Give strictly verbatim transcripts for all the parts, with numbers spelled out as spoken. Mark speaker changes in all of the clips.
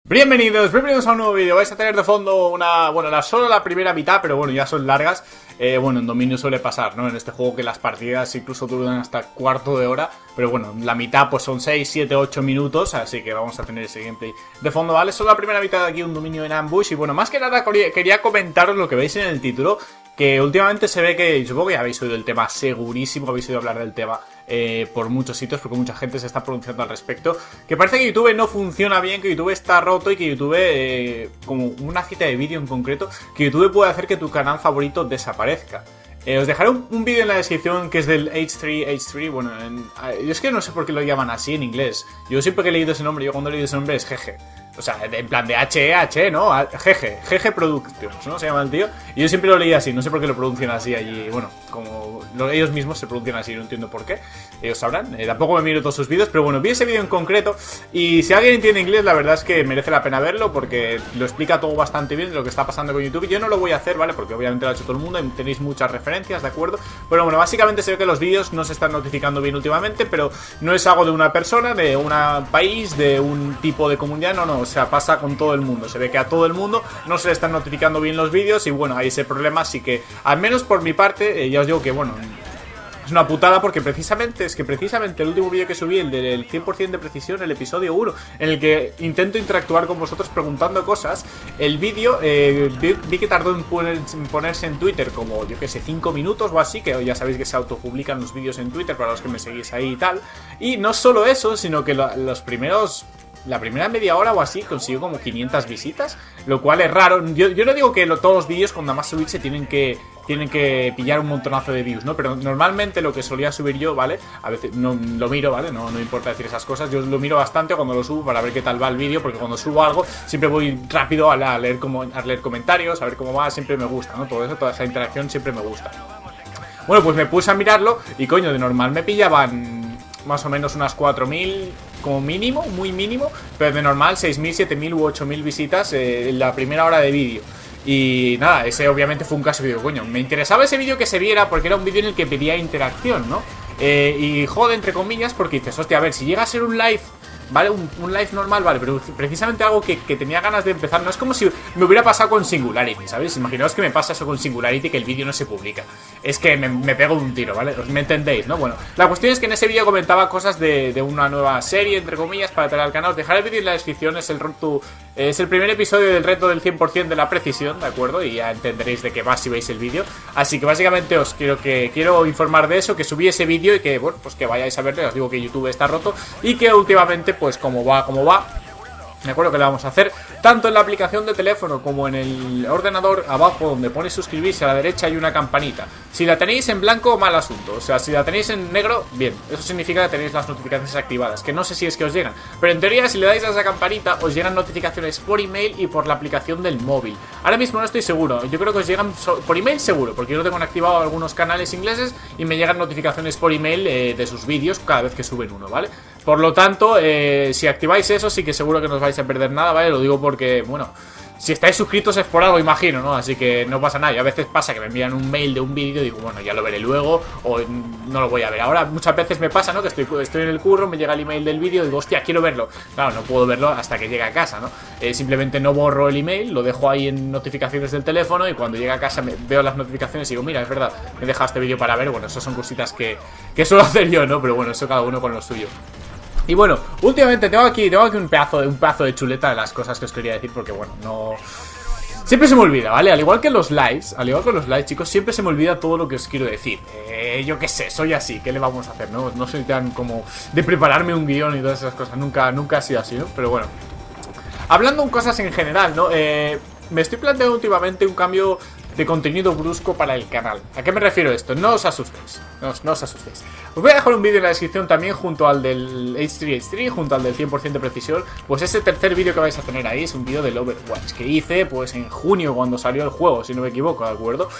Speaker 1: Bienvenidos, bienvenidos a un nuevo vídeo. Vais a tener de fondo una, bueno, la, solo la primera mitad, pero bueno, ya son largas. eh, Bueno, en dominio suele pasar, ¿no? En este juego que las partidas incluso duran hasta cuarto de hora. Pero bueno, la mitad pues son seis, siete, ocho minutos. Así que vamos a tener ese gameplay de fondo, ¿vale? Solo la primera mitad de aquí, un dominio en ambush. Y bueno, más que nada quería comentaros lo que veis en el título, que últimamente se ve que, supongo que ya habéis oído el tema, segurísimo habéis oído hablar del tema eh, por muchos sitios, porque mucha gente se está pronunciando al respecto, que parece que YouTube no funciona bien, que YouTube está roto y que YouTube, eh, como una cita de vídeo en concreto, que YouTube puede hacer que tu canal favorito desaparezca. Eh, os dejaré un, un vídeo en la descripción que es del H tres H tres, bueno, en, yo es que no sé por qué lo llaman así en inglés. Yo siempre que he leído ese nombre, yo cuando he leído ese nombre es G G. O sea, en plan de H E H, ¿no? G G, G G Productions, ¿no? Se llama el tío. Y yo siempre lo leí así, no sé por qué lo pronuncian así allí. Bueno, como lo, ellos mismos se pronuncian así, no entiendo por qué. Ellos sabrán. Eh, tampoco me miro todos sus vídeos, pero bueno, vi ese vídeo en concreto. Y si alguien entiende inglés, la verdad es que merece la pena verlo, porque lo explica todo bastante bien de lo que está pasando con YouTube. Yo no lo voy a hacer, ¿vale? Porque obviamente lo ha hecho todo el mundo y tenéis muchas referencias, ¿de acuerdo? Pero bueno, básicamente se ve que los vídeos no se están notificando bien últimamente, pero no es algo de una persona, de un país, de un tipo de comunidad, no, no, o sea, pasa con todo el mundo. Se ve que a todo el mundo no se le están notificando bien los vídeos y bueno, hay ese problema, así que al menos por mi parte, eh, ya os digo que bueno, es una putada porque precisamente, es que precisamente el último vídeo que subí, el del cien por cien de precisión, el episodio uno, en el que intento interactuar con vosotros preguntando cosas, el vídeo eh, vi, vi que tardó en, poner, en ponerse en Twitter como, yo que sé, cinco minutos o así, que ya sabéis que se autopublican los vídeos en Twitter para los que me seguís ahí y tal. Y no solo eso, sino que lo, los primeros... La primera media hora o así consiguió como quinientas visitas, lo cual es raro. Yo, yo no digo que lo, todos los vídeos con nada más subirse tienen que, tienen que pillar un montonazo de views, ¿no? Pero normalmente lo que solía subir yo, ¿vale? A veces no lo miro, ¿vale? No, no importa decir esas cosas. Yo lo miro bastante cuando lo subo para ver qué tal va el vídeo, porque cuando subo algo siempre voy rápido a, la, a, leer, como, a leer comentarios, a ver cómo va, siempre me gusta, ¿no? Todo eso, toda esa interacción siempre me gusta. Bueno, pues me puse a mirarlo y coño, de normal me pillaban más o menos unas cuatro mil como mínimo, muy mínimo, pero de normal seis mil, siete mil u ocho mil visitas eh, en la primera hora de vídeo. Y nada, ese obviamente fue un caso que digo, coño, me interesaba ese vídeo que se viera porque era un vídeo en el que pedía interacción, ¿no? Eh, y jode, entre comillas, porque dices, hostia, a ver, si llega a ser un live, ¿vale? Un, un live normal, vale, pero precisamente algo que, que tenía ganas de empezar. No es como si me hubiera pasado con Singularity, ¿sabes? Imaginaos que me pasa eso con Singularity, que el vídeo no se publica. Es que me, me pego de un tiro, ¿vale? ¿Me entendéis, no? Bueno, la cuestión es que en ese vídeo comentaba cosas de, de una nueva serie, entre comillas, para traer al canal. Os dejaré el vídeo en la descripción, es el, reto, es el primer episodio del reto del cien por cien de la precisión, ¿de acuerdo? Y ya entenderéis de qué va si veis el vídeo. Así que básicamente os quiero que quiero informar de eso, que subí ese vídeo y que, bueno, pues que vayáis a verlo. Os digo que YouTube está roto y que últimamente, pues como va, como va, me acuerdo que lo vamos a hacer tanto en la aplicación de teléfono como en el ordenador. Abajo donde pone suscribirse a la derecha hay una campanita. Si la tenéis en blanco, mal asunto. O sea, si la tenéis en negro, bien. Eso significa que tenéis las notificaciones activadas, que no sé si es que os llegan, pero en teoría si le dais a esa campanita os llegan notificaciones por email y por la aplicación del móvil. Ahora mismo no estoy seguro, yo creo que os llegan por email seguro, porque yo tengo activado algunos canales ingleses y me llegan notificaciones por email eh, de sus vídeos cada vez que suben uno, ¿vale? Por lo tanto, eh, si activáis eso sí que seguro que no os vais a perder nada, ¿vale? Lo digo porque, bueno, si estáis suscritos es por algo, imagino, ¿no? Así que no pasa nada. Y a veces pasa que me envían un mail de un vídeo y digo, bueno, ya lo veré luego o no lo voy a ver ahora. Muchas veces me pasa, ¿no? Que estoy, estoy en el curro, me llega el email del vídeo y digo, hostia, quiero verlo. Claro, no puedo verlo hasta que llegue a casa, ¿no? Eh, simplemente no borro el email, lo dejo ahí en notificaciones del teléfono y cuando llegue a casa me, veo las notificaciones y digo, mira, es verdad, me he dejado este vídeo para ver. Bueno, eso son cositas que, que suelo hacer yo, ¿no? Pero bueno, eso cada uno con lo suyo. Y bueno, últimamente tengo aquí, tengo aquí un pedazo, de, un pedazo de chuleta de las cosas que os quería decir, porque bueno, no... Siempre se me olvida, ¿vale? Al igual que en los lives, al igual que en los lives, chicos, siempre se me olvida todo lo que os quiero decir. Eh, yo qué sé, soy así, ¿qué le vamos a hacer, no? No soy tan como de prepararme un guión y todas esas cosas, nunca, nunca ha sido así, ¿no? Pero bueno, hablando de cosas en general, ¿no? Eh, me estoy planteando últimamente un cambio de contenido brusco para el canal. ¿A qué me refiero esto? No os asustéis, no os, no os asustéis. Os voy a dejar un vídeo en la descripción también junto al del H tres H tres, junto al del cien por cien de precisión. Pues ese tercer vídeo que vais a tener ahí es un vídeo del Overwatch que hice pues en junio cuando salió el juego, si no me equivoco, ¿de acuerdo?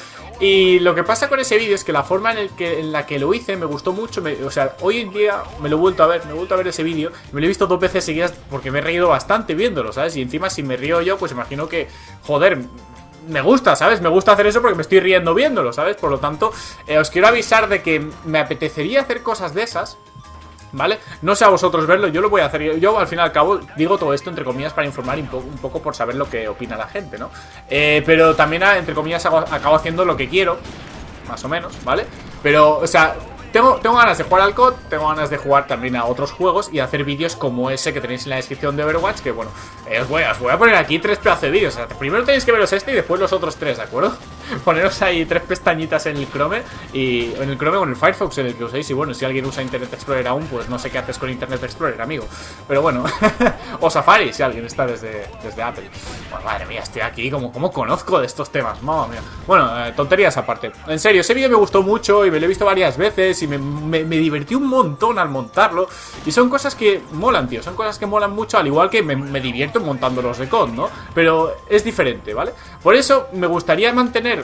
Speaker 1: Y lo que pasa con ese vídeo es que la forma en, el que, en la que lo hice me gustó mucho, me, o sea, hoy en día me lo he vuelto a ver, me he vuelto a ver ese vídeo, me lo he visto dos veces seguidas porque me he reído bastante viéndolo, ¿sabes? Y encima si me río yo, pues imagino que, joder, me gusta, ¿sabes? Me gusta hacer eso porque me estoy riendo viéndolo, ¿sabes? Por lo tanto, eh, os quiero avisar de que me apetecería hacer cosas de esas, ¿vale? No sé a vosotros verlo, yo lo voy a hacer. Yo, yo al fin y al cabo digo todo esto entre comillas para informar un poco, un poco por saber lo que opina la gente, ¿no? Eh, pero también entre comillas hago, acabo haciendo lo que quiero, más o menos, ¿vale? Pero, o sea... Tengo, tengo ganas de jugar al C O D, tengo ganas de jugar también a otros juegos y hacer vídeos como ese que tenéis en la descripción de Overwatch, que bueno, eh, os, voy, os voy a poner aquí tres pedazos de vídeos. O sea, primero tenéis que veros este y después los otros tres, ¿de acuerdo? Poneros ahí tres pestañitas en el Chrome y en el Chrome o en el Firefox, en el que uséis. Y bueno, si alguien usa Internet Explorer aún, pues no sé qué haces con Internet Explorer, amigo. Pero bueno, o Safari, si alguien está desde, desde Apple. Bueno, madre mía, estoy aquí, como, como conozco de estos temas, mamma mía. Bueno, eh, tonterías aparte. En serio, ese vídeo me gustó mucho y me lo he visto varias veces y me, me, me divertí un montón al montarlo. Y son cosas que molan, tío, son cosas que molan mucho, al igual que me, me divierto montando los de C O D, ¿no? Pero es diferente, ¿vale? Por eso me gustaría mantener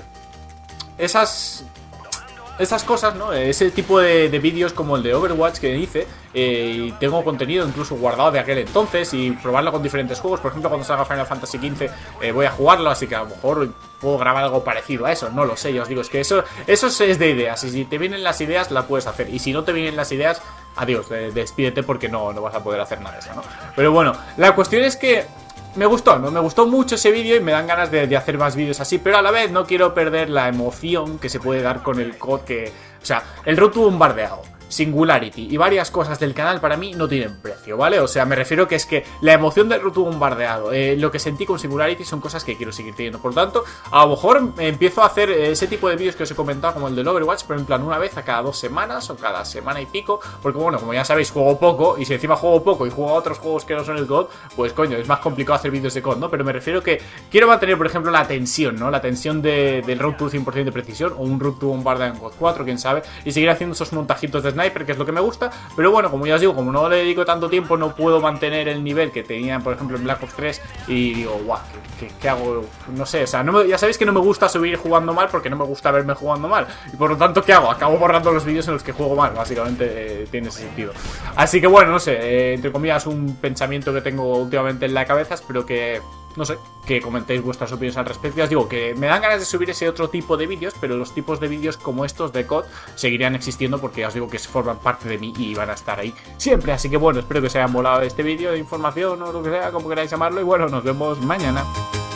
Speaker 1: esas... esas cosas, ¿no? Ese tipo de, de vídeos como el de Overwatch que hice, eh, y tengo contenido incluso guardado de aquel entonces y probarlo con diferentes juegos. Por ejemplo, cuando salga Final Fantasy quince eh, voy a jugarlo, así que a lo mejor puedo grabar algo parecido a eso, no lo sé, ya os digo, es que eso, eso es de ideas, y si te vienen las ideas la puedes hacer, y si no te vienen las ideas, adiós, despídete porque no, no vas a poder hacer nada de eso, ¿no? Pero bueno, la cuestión es que me gustó, ¿no? Me gustó mucho ese vídeo y me dan ganas de, de hacer más vídeos así, pero a la vez no quiero perder la emoción que se puede dar con el C O D que... O sea, el Road to Bombardeado, Singularity y varias cosas del canal para mí no tienen precio, ¿vale? O sea, me refiero que es que la emoción del Road to Bombardeado, eh, lo que sentí con Singularity son cosas que quiero seguir teniendo. Por lo tanto, a lo mejor empiezo a hacer ese tipo de vídeos que os he comentado, como el del Overwatch, pero en plan una vez a cada dos semanas o cada semana y pico, porque bueno, como ya sabéis, juego poco, y si encima juego poco y juego a otros juegos que no son el C O D, pues coño, es más complicado hacer vídeos de C O D, ¿no? Pero me refiero que quiero mantener, por ejemplo, la tensión, ¿no? La tensión de, del Road to cien por ciento de precisión, o un Road to Bombardeado en C O D cuatro, quién sabe, y seguir haciendo esos montajitos de sniper, que es lo que me gusta. Pero bueno, como ya os digo, como no le dedico tanto tiempo, no puedo mantener el nivel que tenía, por ejemplo, en Black Ops tres. Y digo, guau, ¿qué, qué, qué hago? No sé, o sea, no me, ya sabéis que no me gusta subir jugando mal porque no me gusta verme jugando mal. Y por lo tanto, ¿qué hago? Acabo borrando los vídeos en los que juego mal, básicamente, eh, tiene ese sentido. Así que bueno, no sé, eh, entre comillas, un pensamiento que tengo últimamente en la cabeza. Espero que... no sé, que comentéis vuestras opiniones al respecto. Ya os digo que me dan ganas de subir ese otro tipo de vídeos, pero los tipos de vídeos como estos de C O D seguirían existiendo porque ya os digo que forman parte de mí y van a estar ahí siempre. Así que bueno, espero que os haya molado este vídeo de información o lo que sea, como queráis llamarlo. Y bueno, nos vemos mañana.